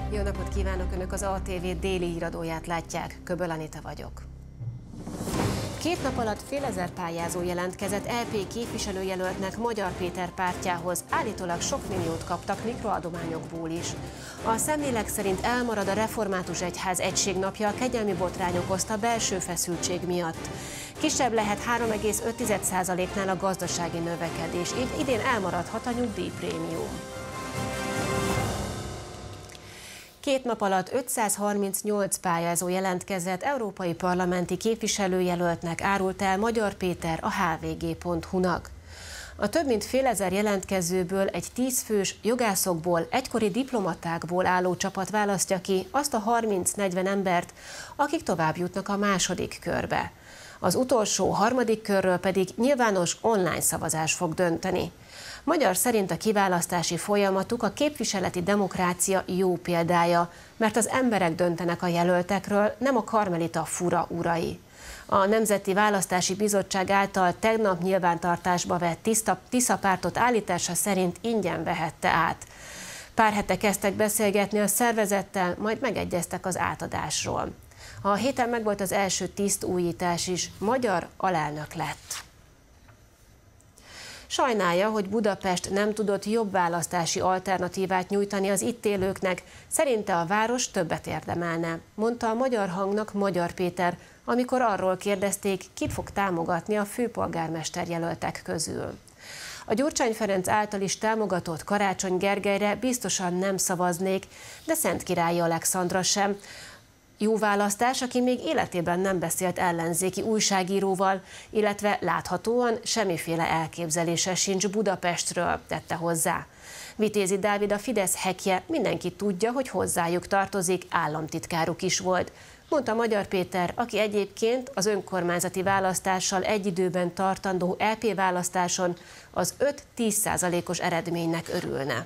Jó napot kívánok! Önök az ATV déli híradóját látják. Köböl Anita vagyok. 2 nap alatt fél ezer pályázó jelentkezett LP képviselőjelöltnek Magyar Péter pártjához. Állítólag sok milliót kaptak mikroadományokból is. A szemlélek szerint elmarad a református egyház egységnapja a kegyelmi botrány okozta belső feszültség miatt. Kisebb lehet 3,5%-nál a gazdasági növekedés, így idén elmaradhat a nyugdíjprémium. 2 nap alatt 538 pályázó jelentkezett európai parlamenti képviselőjelöltnek, árult el Magyar Péter a hvg.hu-nak. A több mint fél ezer jelentkezőből egy 10 fős jogászokból, egykori diplomatákból álló csapat választja ki azt a 30-40 embert, akik tovább jutnak a második körbe. Az utolsó, harmadik körről pedig nyilvános online szavazás fog dönteni. Magyar szerint a kiválasztási folyamatuk a képviseleti demokrácia jó példája, mert az emberek döntenek a jelöltekről, nem a karmelita fura urai. A Nemzeti Választási Bizottság által tegnap nyilvántartásba vett Tisza pártot állítása szerint ingyen vehette át. Pár hete kezdtek beszélgetni a szervezettel, majd megegyeztek az átadásról. A héten megvolt az első tisztújítás is, Magyar alelnök lett. Sajnálja, hogy Budapest nem tudott jobb választási alternatívát nyújtani az itt élőknek, szerinte a város többet érdemelne, mondta a Magyar Hangnak Magyar Péter, amikor arról kérdezték, kit fog támogatni a főpolgármester jelöltek közül. A Gyurcsány Ferenc által is támogatott Karácsony Gergelyre biztosan nem szavaznék, de Szentkirályi Alexandra sem. Jó választás, aki még életében nem beszélt ellenzéki újságíróval, illetve láthatóan semmiféle elképzelése sincs Budapestről, tette hozzá. Vitézi Dávid, a Fidesz hekje, mindenki tudja, hogy hozzájuk tartozik, államtitkáruk is volt, mondta Magyar Péter, aki egyébként az önkormányzati választással egy időben tartandó LP választáson az 5-10%-os eredménynek örülne.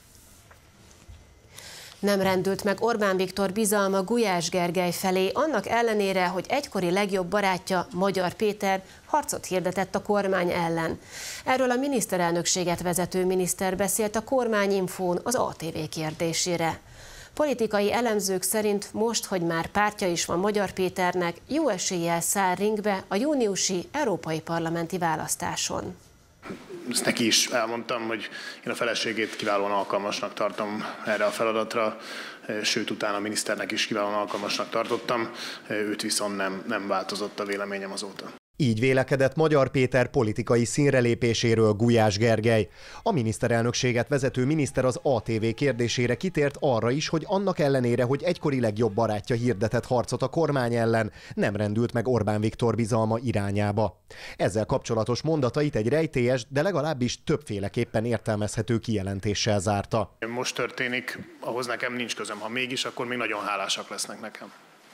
Nem rendült meg Orbán Viktor bizalma Gulyás Gergely felé, annak ellenére, hogy egykori legjobb barátja, Magyar Péter harcot hirdetett a kormány ellen. Erről a miniszterelnökséget vezető miniszter beszélt a Kormányinfón az ATV kérdésére. Politikai elemzők szerint most, hogy már pártja is van Magyar Péternek, jó eséllyel száll ringbe a júniusi európai parlamenti választáson. Ezt neki is elmondtam, hogy én a feleségét kiválóan alkalmasnak tartom erre a feladatra, sőt utána a miniszternek is kiválóan alkalmasnak tartottam, őt viszont nem változott a véleményem azóta. Így vélekedett Magyar Péter politikai színrelépéséről Gulyás Gergely. A miniszterelnökséget vezető miniszter az ATV kérdésére kitért arra is, hogy annak ellenére, hogy egykori legjobb barátja hirdetett harcot a kormány ellen, nem rendült meg Orbán Viktor bizalma irányába. Ezzel kapcsolatos mondatait egy rejtélyes, de legalábbis többféleképpen értelmezhető kijelentéssel zárta. Most történik, ahhoz nekem nincs közöm, ha mégis, akkor még nagyon hálásak lesznek nekem.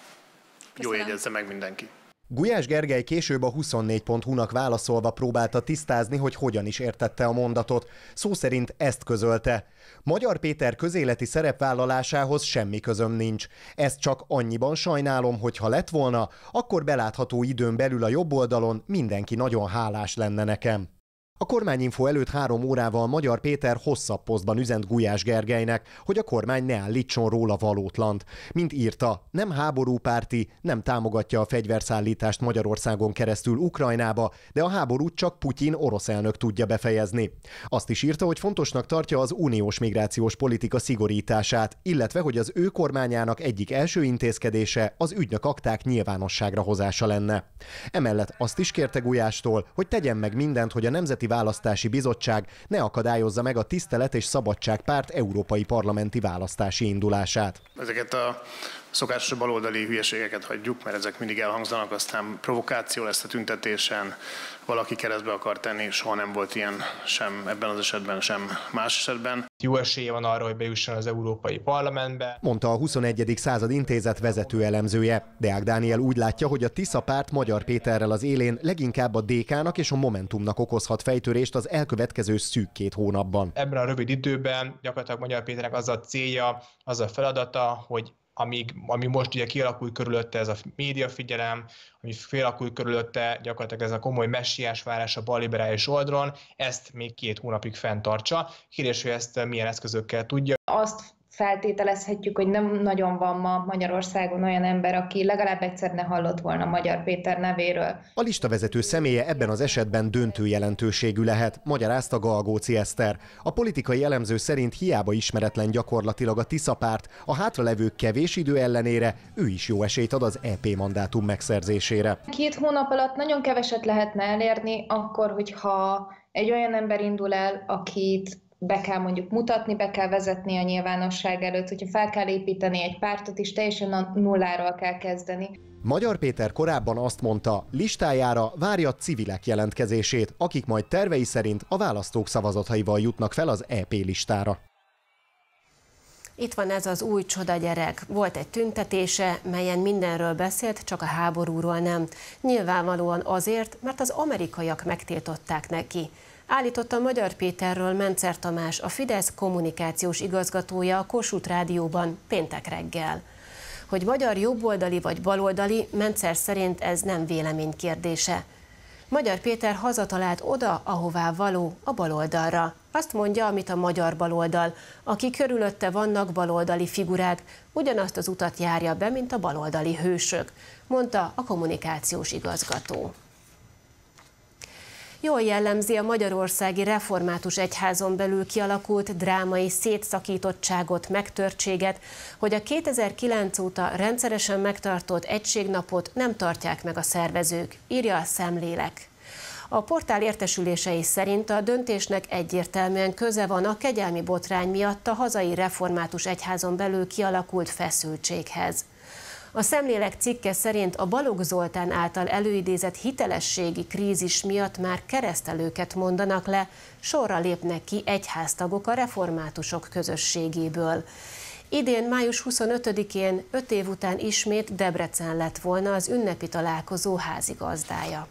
Jó, jegyezze meg mindenki. Gulyás Gergely később a 24.hu-nak válaszolva próbálta tisztázni, hogy hogyan is értette a mondatot. Szó szerint ezt közölte. Magyar Péter közéleti szerepvállalásához semmi közöm nincs. Ezt csak annyiban sajnálom, hogy ha lett volna, akkor belátható időn belül a jobb oldalon mindenki nagyon hálás lenne nekem. A Kormányinfo előtt 3 órával Magyar Péter hosszabb posztban üzent Gulyás Gergelynek, hogy a kormány ne állítson róla valótlant. Mint írta, nem háborúpárti, nem támogatja a fegyverszállítást Magyarországon keresztül Ukrajnába, de a háborút csak Putyin orosz elnök tudja befejezni. Azt is írta, hogy fontosnak tartja az uniós migrációs politika szigorítását, illetve hogy az ő kormányának egyik első intézkedése az ügynökakták nyilvánosságra hozása lenne. Emellett azt is kérte Gulyástól, hogy tegyen meg mindent, hogy a Nemzeti Választási Bizottság ne akadályozza meg a Tisztelet és Szabadság Párt európai parlamenti választási indulását. Ezeket a szokásos baloldali hülyeségeket hagyjuk, mert ezek mindig elhangzanak, aztán provokáció lesz a tüntetésen, valaki keresztbe akar tenni, soha nem volt ilyen sem ebben az esetben, sem más esetben. Jó esélye van arra, hogy bejusson az Európai Parlamentbe, mondta a 21. század intézet vezető elemzője. Deák Dániel úgy látja, hogy a Tisza párt Magyar Péterrel az élén leginkább a DK-nak és a Momentumnak okozhat fejtörést az elkövetkező szűk 2 hónapban. Ebben a rövid időben gyakorlatilag Magyar Péternek az a célja, az a feladata, hogy ami most ugye kialakul körülötte, ez a médiafigyelem, ami kialakul körülötte gyakorlatilag ez a komoly messiás várás a balliberális oldalon, ezt még 2 hónapig fenntartsa. Kérdés, hogy ezt milyen eszközökkel tudja. Azt feltételezhetjük, hogy nem nagyon van ma Magyarországon olyan ember, aki legalább egyszer ne hallott volna Magyar Péter nevéről. A listavezető személye ebben az esetben döntő jelentőségű lehet, magyarázta Galgóci Eszter. A politikai elemző szerint hiába ismeretlen gyakorlatilag a Tisza párt, a hátralevő kevés idő ellenére ő is jó esélyt ad az EP mandátum megszerzésére. 2 hónap alatt nagyon keveset lehetne elérni, akkor, hogyha egy olyan ember indul el, akit be kell mondjuk mutatni, be kell vezetni a nyilvánosság előtt, hogyha fel kell építeni egy pártot is, teljesen a nulláról kell kezdeni. Magyar Péter korábban azt mondta, listájára várja civilek jelentkezését, akik majd tervei szerint a választók szavazataival jutnak fel az EP listára. Itt van ez az új csodagyerek. Volt egy tüntetése, melyen mindenről beszélt, csak a háborúról nem. Nyilvánvalóan azért, mert az amerikaiak megtiltották neki. Állította Magyar Péterről Mencer Tamás, a Fidesz kommunikációs igazgatója a Kossuth Rádióban péntek reggel. Hogy magyar jobboldali vagy baloldali, Mencer szerint ez nem vélemény kérdése. Magyar Péter hazatalált oda, ahová való, a baloldalra. Azt mondja, amit a magyar baloldal, aki körülötte vannak baloldali figurák, ugyanazt az utat járja be, mint a baloldali hősök, mondta a kommunikációs igazgató. Jól jellemzi a magyarországi református egyházon belül kialakult drámai szétszakítottságot, megtörtséget, hogy a 2009 óta rendszeresen megtartott egységnapot nem tartják meg a szervezők, írja a Szemlélek. A portál értesülései szerint a döntésnek egyértelműen köze van a kegyelmi botrány miatt a hazai református egyházon belül kialakult feszültséghez. A Szemlélek cikke szerint a Balogh Zoltán által előidézett hitelességi krízis miatt már keresztelőket mondanak le, sorra lépnek ki egyháztagok a reformátusok közösségéből. Idén május 25-én 5 év után ismét Debrecen lett volna az ünnepi találkozó házigazdája.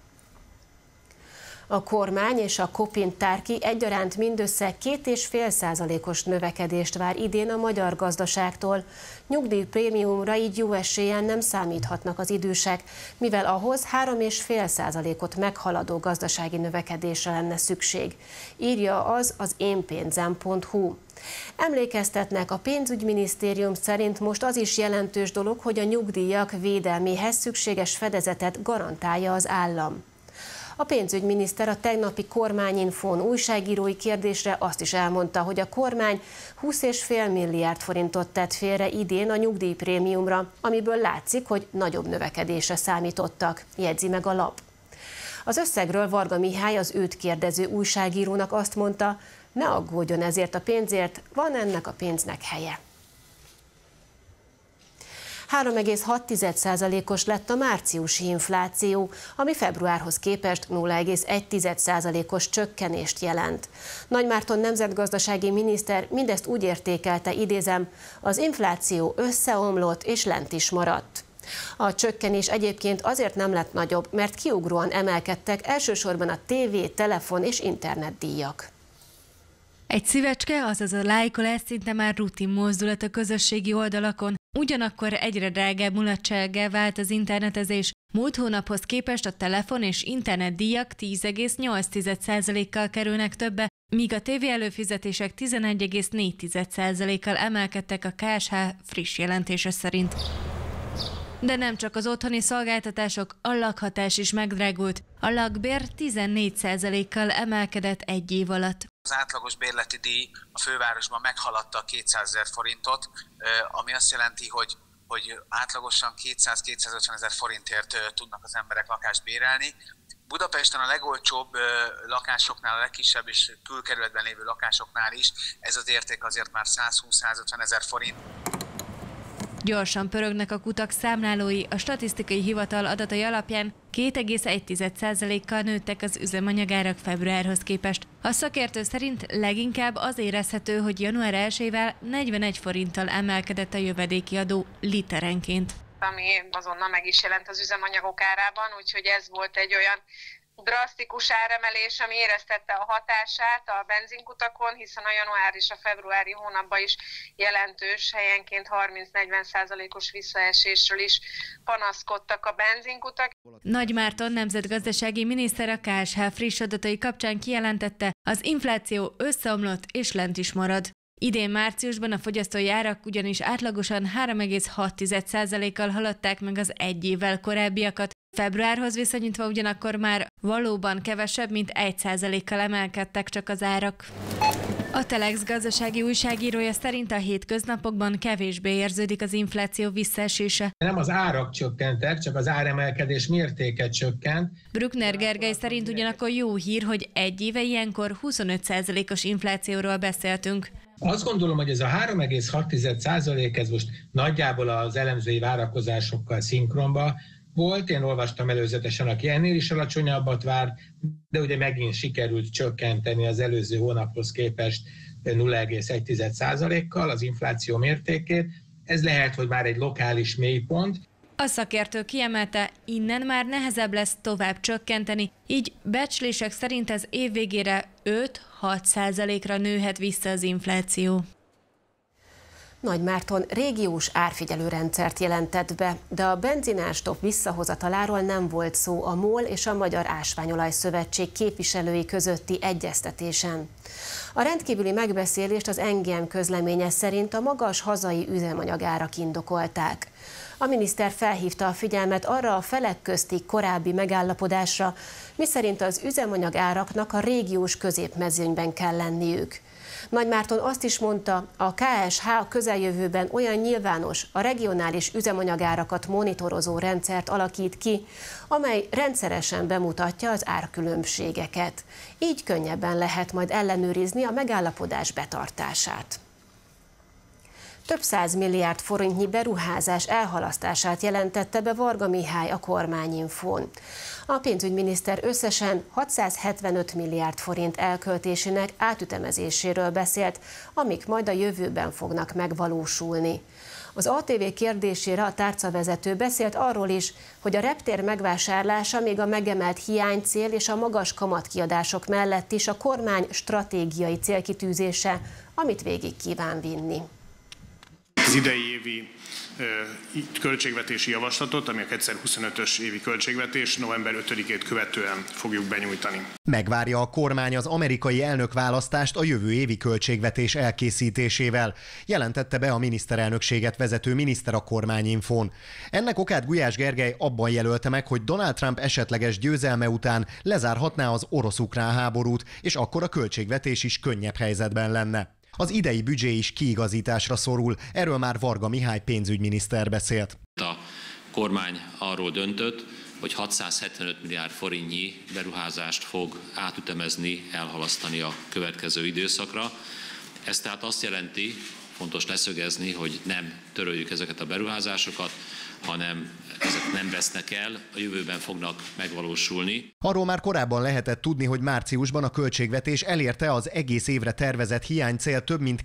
A kormány és a Kopin-Tárki egyaránt mindössze 2,5%-os növekedést vár idén a magyar gazdaságtól. Nyugdíjprémiumra így jó eséllyel nem számíthatnak az idősek, mivel ahhoz 3,5%-ot meghaladó gazdasági növekedésre lenne szükség, írja az énpénzem.hu. Emlékeztetnek, a pénzügyminisztérium szerint most az is jelentős dolog, hogy a nyugdíjak védelméhez szükséges fedezetet garantálja az állam. A pénzügyminiszter a tegnapi kormányinfón újságírói kérdésre azt is elmondta, hogy a kormány 20,5 milliárd forintot tett félre idén a nyugdíjprémiumra, amiből látszik, hogy nagyobb növekedésre számítottak, jegyzi meg a lap. Az összegről Varga Mihály, az őt kérdező újságírónak azt mondta, ne aggódjon ezért a pénzért, van ennek a pénznek helye. 3,6%-os lett a márciusi infláció, ami februárhoz képest 0,1%-os csökkenést jelent. Nagymárton nemzetgazdasági miniszter mindezt úgy értékelte, idézem, az infláció összeomlott és lent is maradt. A csökkenés egyébként azért nem lett nagyobb, mert kiugróan emelkedtek elsősorban a tévé, telefon és internetdíjak. Egy szívecske, azaz a lájkolás szinte már rutin mozdulat a közösségi oldalakon, ugyanakkor egyre drágább mulatsággá vált az internetezés. Múlt hónaphoz képest a telefon és internetdíjak 10,8%-kal kerülnek többe, míg a tévé előfizetések 11,4%-kal emelkedtek a KSH friss jelentése szerint. De nem csak az otthoni szolgáltatások, a lakhatás is megdrágult. A lakbér 14%-kal emelkedett egy év alatt. Az átlagos bérleti díj a fővárosban meghaladta a 200 000 forintot, ami azt jelenti, hogy átlagosan 200-250 000 forintért tudnak az emberek lakást bérelni. Budapesten a legolcsóbb lakásoknál, a legkisebb és külkerületben lévő lakásoknál is ez az érték azért már 120-150 000 forint. Gyorsan pörögnek a kutak számlálói, a statisztikai hivatal adatai alapján 2,1%-kal nőttek az üzemanyagárak februárhoz képest. A szakértő szerint leginkább az érezhető, hogy január 1-ével 41 forinttal emelkedett a jövedéki adó literenként. Ami azonnal meg is jelent az üzemanyagok árában, úgyhogy ez volt egy olyan drasztikus áremelés, ami éreztette a hatását a benzinkutakon, hiszen a január és a februári hónapban is jelentős, helyenként 30-40%-os visszaesésről is panaszkodtak a benzinkutak. Nagymárton nemzetgazdasági miniszter a KSH friss adatai kapcsán kijelentette, az infláció összeomlott és lent is marad. Idén márciusban a fogyasztói árak ugyanis átlagosan 3,6%-kal haladták meg az egy évvel korábbiakat, februárhoz viszonyítva ugyanakkor már valóban kevesebb, mint 1%-kal emelkedtek csak az árak. A Telex gazdasági újságírója szerint a hétköznapokban kevésbé érződik az infláció visszaesése. Nem az árak csökkentek, csak az áremelkedés mértéke csökkent. Bruckner Gergely szerint ugyanakkor jó hír, hogy egy éve ilyenkor 25%-os inflációról beszéltünk. Azt gondolom, hogy ez a 3,6% ez most nagyjából az elemzői várakozásokkal szinkronba volt. Én olvastam előzetesen, aki ennél is alacsonyabbat várt, de ugye megint sikerült csökkenteni az előző hónaphoz képest 0,1%-kal az infláció mértékét. Ez lehet, hogy már egy lokális mélypont. A szakértő kiemelte, innen már nehezebb lesz tovább csökkenteni, így becslések szerint az év végére 5-6%-ra nőhet vissza az infláció. Nagymárton régiós árfigyelőrendszert jelentett be, de a benzinárstopp visszahozataláról nem volt szó a MOL és a Magyar Ásványolaj Szövetség képviselői közötti egyeztetésen. A rendkívüli megbeszélést az NGM közleménye szerint a magas hazai üzemanyagárak indokolták. A miniszter felhívta a figyelmet arra a felek közti korábbi megállapodásra, miszerint az üzemanyagáraknak a régiós középmezőnyben kell lenniük. Nagymárton azt is mondta, a KSH a közeljövőben olyan nyilvános, a regionális üzemanyagárakat monitorozó rendszert alakít ki, amely rendszeresen bemutatja az árkülönbségeket. Így könnyebben lehet majd ellenőrizni a megállapodás betartását. Több 100 milliárd forintnyi beruházás elhalasztását jelentette be Varga Mihály a Kormányinfón. A pénzügyminiszter összesen 675 milliárd forint elköltésének átütemezéséről beszélt, amik majd a jövőben fognak megvalósulni. Az ATV kérdésére a tárcavezető beszélt arról is, hogy a reptér megvásárlása még a megemelt hiánycél és a magas kamatkiadások mellett is a kormány stratégiai célkitűzése, amit végig kíván vinni. Az idei évi költségvetési javaslatot, ami a 2025-ös évi költségvetés, november 5-ét követően fogjuk benyújtani. Megvárja a kormány az amerikai elnökválasztást a jövő évi költségvetés elkészítésével, jelentette be a miniszterelnökséget vezető miniszter a Kormányinfón. Ennek okát Gulyás Gergely abban jelölte meg, hogy Donald Trump esetleges győzelme után lezárhatná az orosz-ukrán háborút, és akkor a költségvetés is könnyebb helyzetben lenne. Az idei büdzsé is kiigazításra szorul, erről már Varga Mihály pénzügyminiszter beszélt. A kormány arról döntött, hogy 675 milliárd forintnyi beruházást fog átütemezni, elhalasztani a következő időszakra. Ez tehát azt jelenti, fontos leszögezni, hogy nem töröljük ezeket a beruházásokat, hanem ezek nem vesznek el, a jövőben fognak megvalósulni. Arról már korábban lehetett tudni, hogy márciusban a költségvetés elérte az egész évre tervezett hiánycél több mint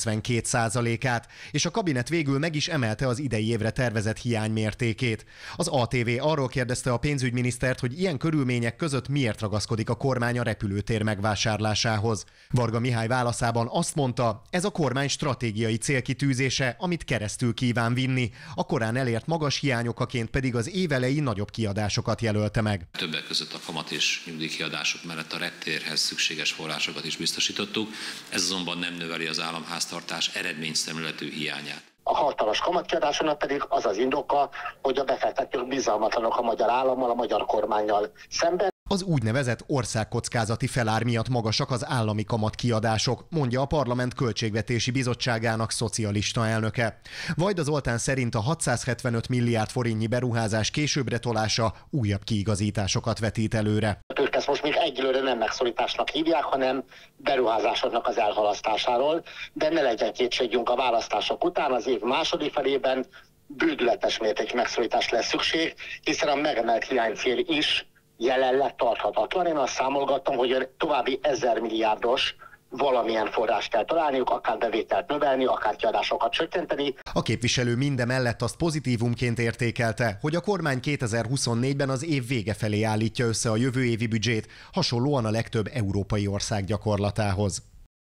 92%-át, és a kabinet végül meg is emelte az idei évre tervezett hiány mértékét. Az ATV arról kérdezte a pénzügyminisztert, hogy ilyen körülmények között miért ragaszkodik a kormány a repülőtér megvásárlásához. Varga Mihály válaszában azt mondta, ez a kormány stratégiai célkitűzése, amit keresztül kíván vinni, a korán elért magas hiányokaként pedig az év elejé nagyobb kiadásokat jelölte meg. Többek között a kamat és nyugdíjkiadások mellett a reptérhez szükséges forrásokat is biztosítottuk, ez azonban nem növeli az államháztartás eredményszemléletű hiányát. A hatalmas kamatkiadásnak pedig az az indoka, hogy a befektetők bizalmatlanok a magyar állammal, a magyar kormánnyal szemben. Az úgynevezett országkockázati felár miatt magasak az állami kamatkiadások, mondja a Parlament Költségvetési Bizottságának szocialista elnöke. Vajda Zoltán szerint a 675 milliárd forintnyi beruházás későbbre tolása újabb kiigazításokat vetít előre. Ők ezt most még egyelőre nem megszorításnak hívják, hanem beruházásoknak az elhalasztásáról, de ne legyen kétségünk, a választások után az év második felében bődületes mértékű megszorítás lesz szükség, hiszen a megemelt hiánycél is jelenleg tarthatatlan. Én azt számolgattam, hogy további 1000 milliárdos valamilyen forrást kell találniuk, akár bevételt növelni, akár kiadásokat csökkenteni. A képviselő mindemellett azt pozitívumként értékelte, hogy a kormány 2024-ben az év vége felé állítja össze a jövő évi büdzsét, hasonlóan a legtöbb európai ország gyakorlatához.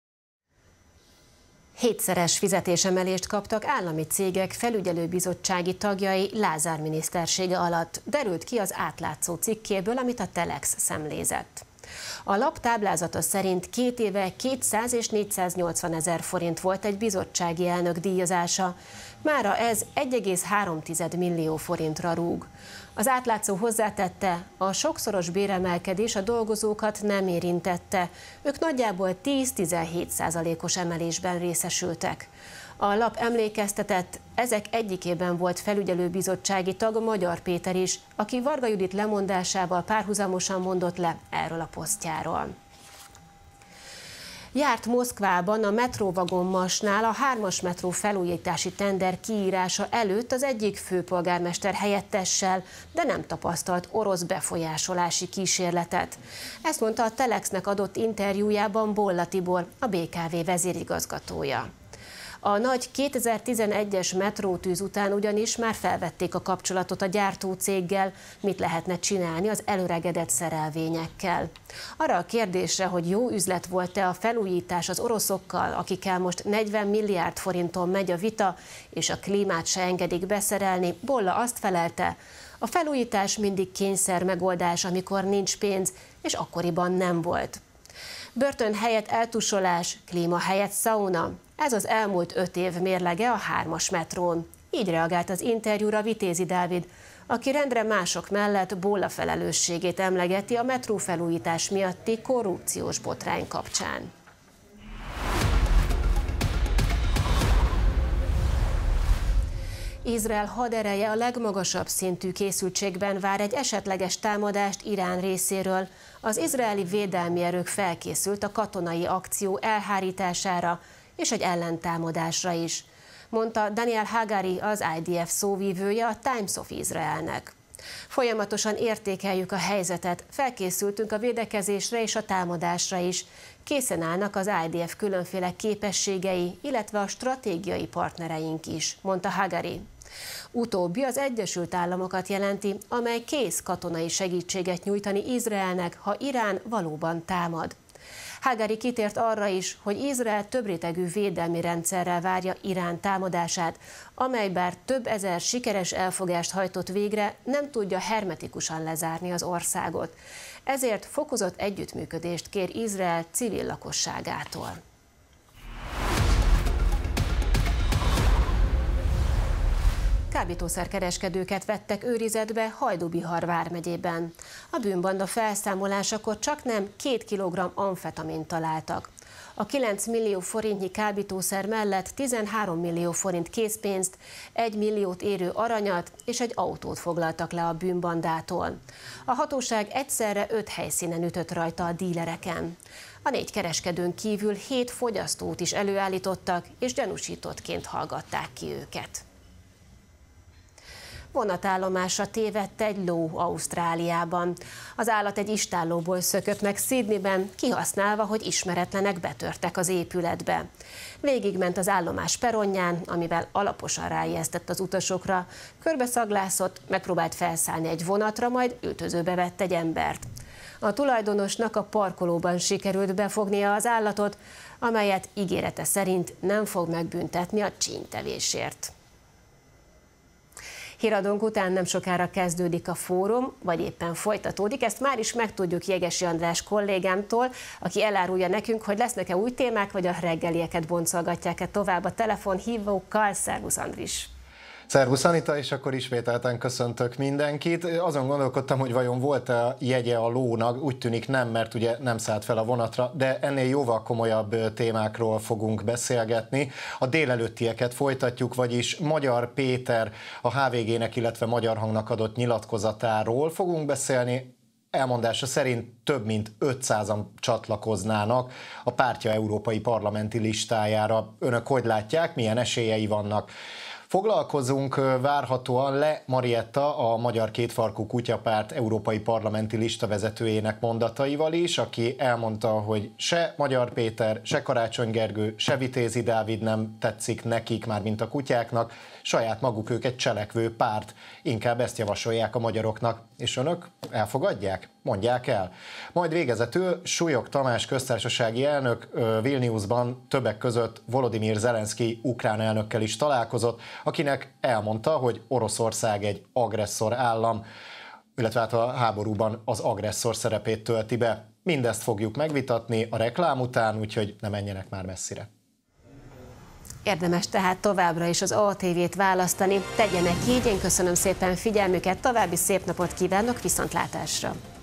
7-szeres fizetésemelést kaptak állami cégek felügyelőbizottsági tagjai Lázár minisztersége alatt, derült ki az Átlátszó cikkéből, amit a Telex szemlézett. A lap táblázata szerint 2 éve 200 és 480 000 forint volt egy bizottsági elnök díjazása. Mára ez 1,3 millió forintra rúg. Az átlátszó hozzátette, a sokszoros béremelkedés a dolgozókat nem érintette. Ők nagyjából 10-17%-os emelésben részesültek. A lap emlékeztetett, ezek egyikében volt felügyelőbizottsági tag Magyar Péter is, aki Varga Judit lemondásával párhuzamosan mondott le erről a posztjáról. Járt Moszkvában a metróvagonmasnál a 3-as metró felújítási tender kiírása előtt az egyik főpolgármester helyettessel, de nem tapasztalt orosz befolyásolási kísérletet. Ezt mondta a Telexnek adott interjújában Bolla Tibor, a BKV vezérigazgatója. A nagy 2011-es metrótűz után ugyanis már felvették a kapcsolatot a gyártócéggel, mit lehetne csinálni az elöregedett szerelvényekkel. Arra a kérdésre, hogy jó üzlet volt-e a felújítás az oroszokkal, akikkel most 40 milliárd forinton megy a vita, és a klímát se engedik beszerelni, Bolla azt felelte, a felújítás mindig kényszer megoldás, amikor nincs pénz, és akkoriban nem volt. Börtön helyett eltusolás, klíma helyett szauna. Ez az elmúlt 5 év mérlege a 3-as metrón. Így reagált az interjúra Vitézi Dávid, aki rendre mások mellett Bolla felelősségét emlegeti a metrófelújítás miatti korrupciós botrány kapcsán. Izrael hadereje a legmagasabb szintű készültségben vár egy esetleges támadást Irán részéről. Az izraeli védelmi erők felkészült a katonai akció elhárítására és egy ellentámadásra is, mondta Daniel Hagari, az IDF szóvívője a Times of Israelnek. Folyamatosan értékeljük a helyzetet, felkészültünk a védekezésre és a támadásra is. Készen állnak az IDF különféle képességei, illetve a stratégiai partnereink is, mondta Hagari. Utóbbi az Egyesült Államokat jelenti, amely kész katonai segítséget nyújtani Izraelnek, ha Irán valóban támad. Hagari kitért arra is, hogy Izrael többrétegű védelmi rendszerrel várja Irán támadását, amely bár több ezer sikeres elfogást hajtott végre, nem tudja hermetikusan lezárni az országot. Ezért fokozott együttműködést kér Izrael civil lakosságától. Kábítószerkereskedőket vettek őrizetbe Hajdú-Bihar vármegyében. A bűnbanda felszámolásakor csaknem 2 kg amfetamint találtak. A 9 millió forintnyi kábítószer mellett 13 millió forint készpénzt, 1 milliót érő aranyat és egy autót foglaltak le a bűnbandától. A hatóság egyszerre 5 helyszínen ütött rajta a dílereken. A 4 kereskedőn kívül 7 fogyasztót is előállítottak, és gyanúsítottként hallgatták ki őket. Vonatállomásra tévedt egy ló Ausztráliában. Az állat egy istállóból szökött meg Sydneyben, kihasználva, hogy ismeretlenek betörtek az épületbe. Végigment az állomás peronján, amivel alaposan ráijesztett az utasokra. Körbeszaglászott, megpróbált felszállni egy vonatra, majd öltözőbe vett egy embert. A tulajdonosnak a parkolóban sikerült befognia az állatot, amelyet ígérete szerint nem fog megbüntetni a csínytevésért. Híradónk után nem sokára kezdődik a fórum, vagy éppen folytatódik. Ezt már is megtudjuk Jegesi András kollégámtól, aki elárulja nekünk, hogy lesznek-e új témák, vagy a reggelieket boncolgatják-e tovább a telefonhívókkal. Szervusz, Andris! Szervusz, Anita, és akkor ismételten köszöntök mindenkit. Azon gondolkodtam, hogy vajon volt-e jegye a lónak, úgy tűnik nem, mert ugye nem szállt fel a vonatra, de ennél jóval komolyabb témákról fogunk beszélgetni. A délelőttieket folytatjuk, vagyis Magyar Péter a HVG-nek, illetve Magyar Hangnak adott nyilatkozatáról fogunk beszélni. Elmondása szerint több mint 500-an csatlakoznának a pártja európai parlamenti listájára. Önök hogy látják, milyen esélyei vannak? Foglalkozunk várhatóan Le Marietta, a Magyar Kétfarkú Kutyapárt európai parlamenti listavezetőjének mondataival is, aki elmondta, hogy se Magyar Péter, se Karácsony Gergő, se Vitézi Dávid nem tetszik nekik, már mint a kutyáknak, saját maguk ők egy cselekvő párt, inkább ezt javasolják a magyaroknak, és önök elfogadják? Mondják el. Majd végezetül Súlyog Tamás köztársasági elnök Vilniusban többek között Volodymyr Zelenszky ukrán elnökkel is találkozott, akinek elmondta, hogy Oroszország egy agresszor állam, illetve hát a háborúban az agresszor szerepét tölti be. Mindezt fogjuk megvitatni a reklám után, úgyhogy ne menjenek már messzire. Érdemes tehát továbbra is az ATV-t választani. Tegyenek így, én köszönöm szépen figyelmüket, további szép napot kívánok, viszontlátásra!